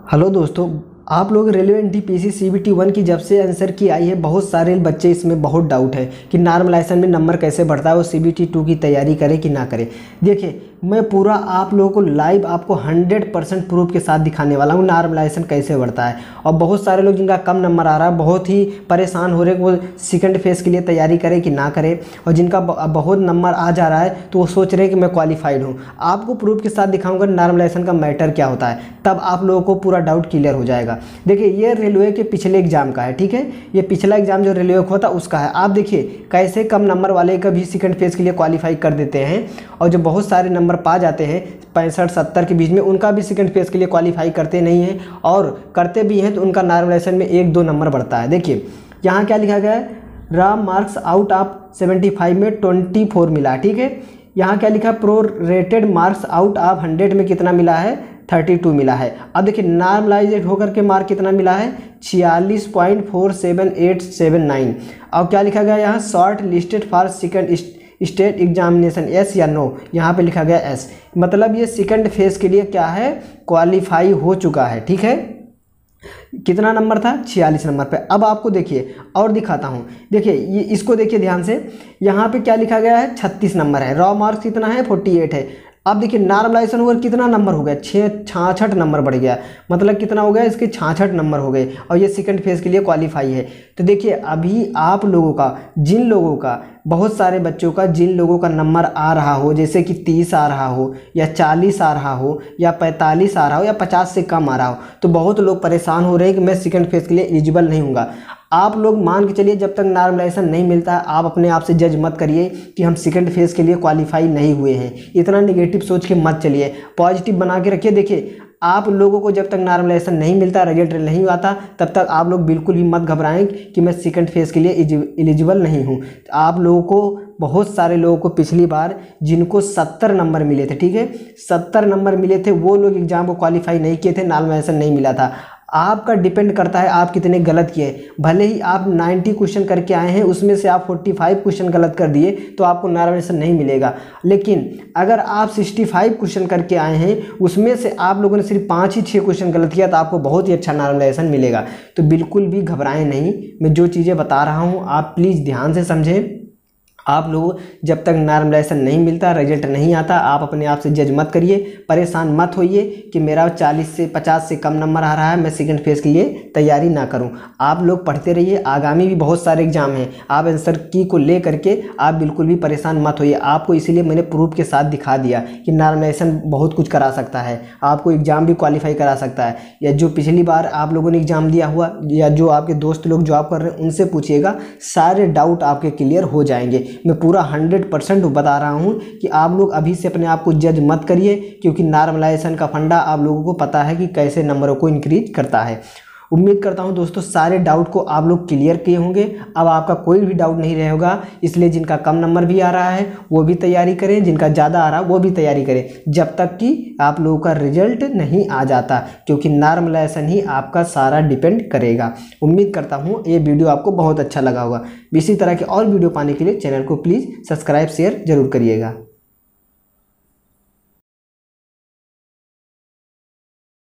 Hello दोस्तों, आप लोग रेलवे एनटीपीसी सीबीटी 1 की जब से आंसर की आई है, बहुत सारे बच्चे इसमें बहुत डाउट है कि नॉर्मलाइजेशन में नंबर कैसे बढ़ता है, वो सीबीटी 2 की तैयारी करें कि ना करें। देखिए, मैं पूरा आप लोगों को लाइव आपको 100% प्रूफ के साथ दिखाने वाला हूँ नॉर्मलाइजेशन कैसे बढ़ता है। और बहुत सारे लोग जिनका कम नंबर आ रहा है बहुत ही परेशान हो रहे हैं, वो सेकंड फेज़ के लिए तैयारी करें कि ना करें। और जिनका बहुत नंबर आ जा रहा है तो वो सोच रहे हैं कि मैं क्वालिफाइड हूँ। आपको प्रूफ के साथ दिखाऊंगा नॉर्मलाइजेशन का मैटर क्या होता है, तब आप लोगों को पूरा डाउट क्लियर हो जाएगा। देखिए, ये रेलवे के पिछले एग्जाम का है, ठीक है। ये पिछला एग्जाम जो रेलवे का था उसका है। आप देखिए कैसे कम नंबर वाले का भी सेकंड फेज़ के लिए क्वालिफाई कर देते हैं, और जो बहुत सारे नंबर पा जाते हैं 65-70 के बीच में, उनका भी सेकंड फेज़ के लिए क्वालिफाई करते नहीं हैं, और करते भी हैं तो उनका नॉर्मलाइजेशन में 1-2 नंबर बढ़ता है। देखिए यहाँ क्या लिखा गया है, रॉ मार्क्स आउट ऑफ 75 में 24 मिला, ठीक है। यहाँ क्या लिखा है, prorated marks out of 100 में कितना मिला है, 32 मिला है। अब देखिए नॉर्मलाइजेड होकर के मार्क कितना मिला है, 46.47879। और क्या लिखा गया यहाँ, shortlisted for second state examination, yes या नो, यहाँ पे लिखा गया एस। मतलब ये सेकंड फेज के लिए क्या है, क्वालिफाई हो चुका है, ठीक है। कितना नंबर था, 46 नंबर पे। अब आपको देखिए और दिखाता हूँ। देखिए ये इसको देखिए ध्यान से, यहाँ पे क्या लिखा गया है, 36 नंबर है। रॉ मार्क्स कितना है, 48 है। अब देखिए नॉर्मलाइजेशन ओवर कितना नंबर हो गया, 66 नंबर बढ़ गया। मतलब कितना हो गया, इसके 66 नंबर हो गए, और ये सेकंड फेज के लिए क्वालिफाई है। तो देखिए अभी आप लोगों का, जिन लोगों का, बहुत सारे बच्चों का जिन लोगों का नंबर आ रहा हो, जैसे कि 30 आ रहा हो, या 40 आ रहा हो, या 45 आ रहा हो, या 50 से कम आ रहा हो, तो बहुत लोग परेशान हो रहे हैं कि मैं सेकंड फेज के लिए एलिजिबल नहीं हूँगा। आप लोग मान के चलिए, जब तक नॉर्मलाइजेशन नहीं मिलता है आप अपने आप से जज मत करिए कि हम सेकंड फेज के लिए क्वालिफाई नहीं हुए हैं। इतना नेगेटिव सोच के मत चलिए, पॉजिटिव बना के रखिए। देखिए आप लोगों को जब तक नॉर्मलाइजेशन नहीं मिलता, रिजल्ट नहीं आता, तब तक आप लोग बिल्कुल भी मत घबराएं कि मैं सेकंड फेज के लिए एलिजिबल नहीं हूं। आप लोगों को, बहुत सारे लोगों को पिछली बार जिनको 70 नंबर मिले थे, ठीक है, 70 नंबर मिले थे, वो लोग एग्जाम को क्वालिफाई नहीं किए थे, नॉर्मलाइजेशन नहीं मिला था। आपका डिपेंड करता है आप कितने गलत किए। भले ही आप 90 क्वेश्चन करके आए हैं, उसमें से आप 45 क्वेश्चन गलत कर दिए तो आपको नॉर्मलाइजेशन नहीं मिलेगा। लेकिन अगर आप 65 क्वेश्चन करके आए हैं, उसमें से आप लोगों ने सिर्फ 5 ही 6 क्वेश्चन गलत किया, तो आपको बहुत ही अच्छा नॉर्मलाइजेशन मिलेगा। तो बिल्कुल भी घबराएं नहीं, मैं जो चीज़ें बता रहा हूँ आप प्लीज़ ध्यान से समझें। आप लोग जब तक नॉर्मलाइजेशन नहीं मिलता, रिजल्ट नहीं आता, आप अपने आप से जज मत करिए, परेशान मत होइए कि मेरा 40 से 50 से कम नंबर आ रहा है, मैं सेकंड फेज के लिए तैयारी ना करूं। आप लोग पढ़ते रहिए, आगामी भी बहुत सारे एग्जाम हैं, आप आंसर की को ले करके आप बिल्कुल भी परेशान मत होइए। आपको इसीलिए मैंने प्रूफ के साथ दिखा दिया कि नॉर्मलाइजेशन बहुत कुछ करा सकता है, आपको एग्जाम भी क्वालिफाई करा सकता है। या जो पिछली बार आप लोगों ने एग्जाम दिया हुआ, या जो आपके दोस्त लोग जॉब कर रहे हैं, उनसे पूछिएगा, सारे डाउट आपके क्लियर हो जाएंगे। मैं पूरा 100% बता रहा हूं कि आप लोग अभी से अपने आप को जज मत करिए, क्योंकि नॉर्मलाइजेशन का फंडा आप लोगों को पता है कि कैसे नंबरों को इंक्रीज करता है। उम्मीद करता हूं दोस्तों सारे डाउट को आप लोग क्लियर किए होंगे। अब आपका कोई भी डाउट नहीं रहेगा, इसलिए जिनका कम नंबर भी आ रहा है वो भी तैयारी करें, जिनका ज़्यादा आ रहा है वो भी तैयारी करें, जब तक कि आप लोगों का रिजल्ट नहीं आ जाता, क्योंकि नॉर्मलाइजेशन ही आपका सारा डिपेंड करेगा। उम्मीद करता हूँ ये वीडियो आपको बहुत अच्छा लगा होगा। इसी तरह के और वीडियो पाने के लिए चैनल को प्लीज़ सब्सक्राइब शेयर जरूर करिएगा।